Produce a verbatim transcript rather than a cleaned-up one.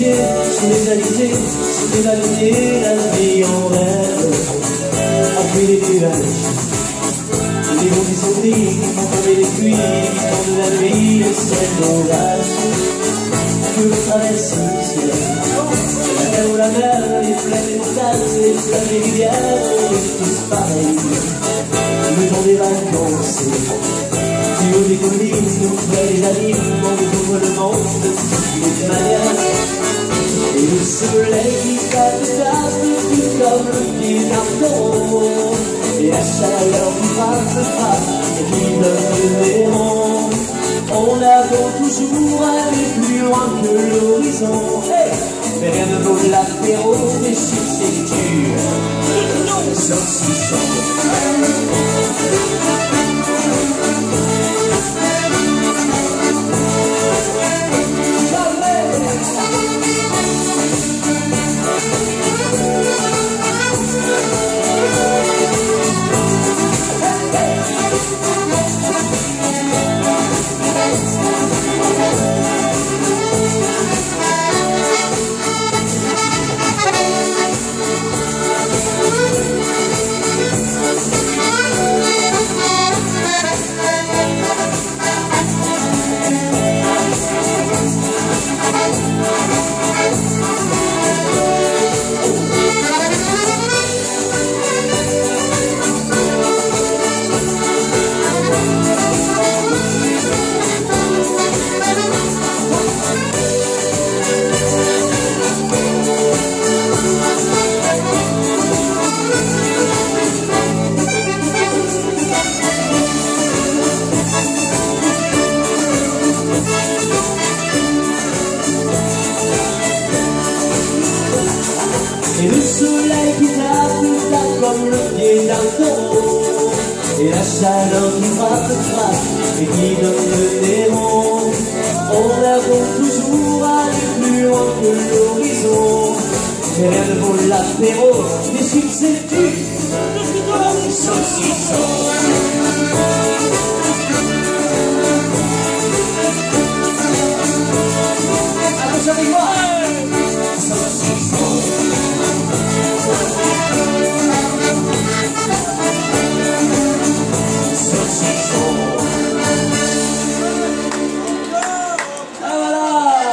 Champs-Élysées, sous les alizés, sous les valités, la vie en rêve. Après les nuages, les bons qui sont pris, qui font tomber les pluies, qui font de la nuit le ciel d'orage. Que l'on traverse le ciel, la mer ou la mer, les fleuves, les montagnes, les fleuves, les rivières, on est tous pareils. Le temps des vacances, du haut des collines, nous fait les animes, on découvre le monde de toutes les manières. Et le soleil qui tape, tape, tout comme le pied d'un taureau. Et la chaleur qui frappe, frappe, et qui donne le néant. On a beau toujours aller plus loin que l'horizon, hey, mais rien ne vaut l'apéro des chips et du saucisson. Et le soleil qui tape, tape comme le pied d'un taureau. Et la chaleur qui frappe, frappe, et qui donne le néant. On a beau toujours aller plus loin que l'horizon, mais rien ne vaut l'apéro des chips et du saucisson. Attention avec moi.